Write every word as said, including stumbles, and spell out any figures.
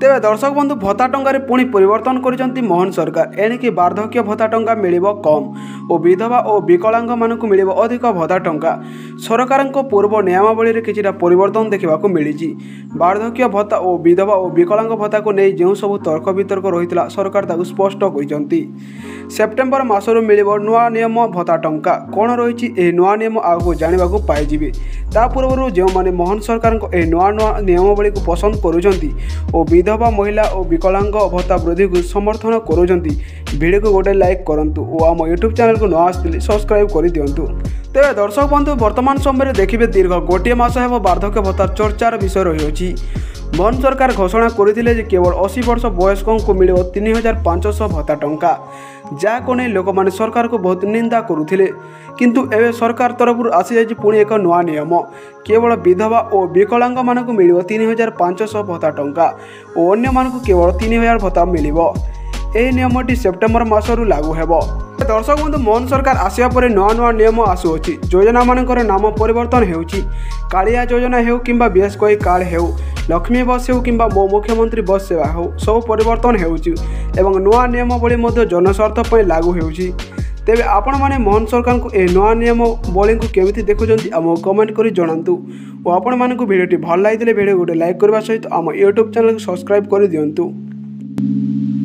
तेबे दर्शक बंधु भत्ता टंकार पुणी परिवर्तन कर मोहन सरकार एणिकी वार्धक्य भत्ता टंका मिल कम और विधवा और विकलांग मानक मिल अधिक भत्ता टंका सरकार पूर्व नियमावली किसी परिवर्तन देखा मिली। वार्धक्य भत्ता और विधवा और विकलांग भत्ता को नहीं जो सब तर्क वितर्क रही सरकार ताकू स्पष्ट कर सेप्टेम्बर मासर मिल नुआ नियम भत्ता टंका कौन रही नुआ नियम आगे जानवा पाइबे। ता पूर्व जो मैंने मोहन सरकार नुआ नुआ नियमावली को पसंद कर विधवा महिला और विकलांग भत्ता वृद्धि को समर्थन करुँच वीडियो को गोटे लाइक करूँ और आम यूट्यूब चैनल को न आसते सब्सक्राइब कर दिंतु। तेज दर्शक बंधु वर्तमान समय देखिए दीर्घ गोटे मस हे वार्धक्य भत्ता चर्चार विषय रही। मोहन सरकार घोषणा करते केवल अशी वर्ष वयस्कों को मिल तीन हजार पांचश भत्ता टंका जहाँ नहीं लोक मैंने सरकार को बहुत निंदा करुले किंतु एवं सरकार तरफ आसी जाइए पुणी एक नुआ नियम केवल विधवा और विकलांग मानक मिल तीन हजार पांचश भत्ता टंका और अन्य मानक केवल तीन हजार भत्ता मिल। यह नियमटी सेप्टेम्बर मासरू लागू हेब। दर्शक बंधु मोहन सरकार आसिया पर नुआ नुआ नियम आसुअछि योजना मानकर नाम परिवर्तन हेउछि कालिया योजना हेउ किंबा बीएसकेवाई कार्ड हेउ लक्ष्मी बस हेउ किंबा मो मुख्यमंत्री बस सेवा हेउ सब परिवर्तन हेउछि एवं नुआ नियमावली मध्य जनस्वार्थ पय लागू हेउछि। तेबे आपण माने मोहन सरकार को ए नुआ नियमावली को केमिति देखुछन्ति आम कमेंट करि जणांतु और आपण मानकु वीडियोटी भल लागिले वीडियो गोटे लाइक करबा सहित आम यूट्यूब चैनल को सब्सक्राइब कर दियंतु।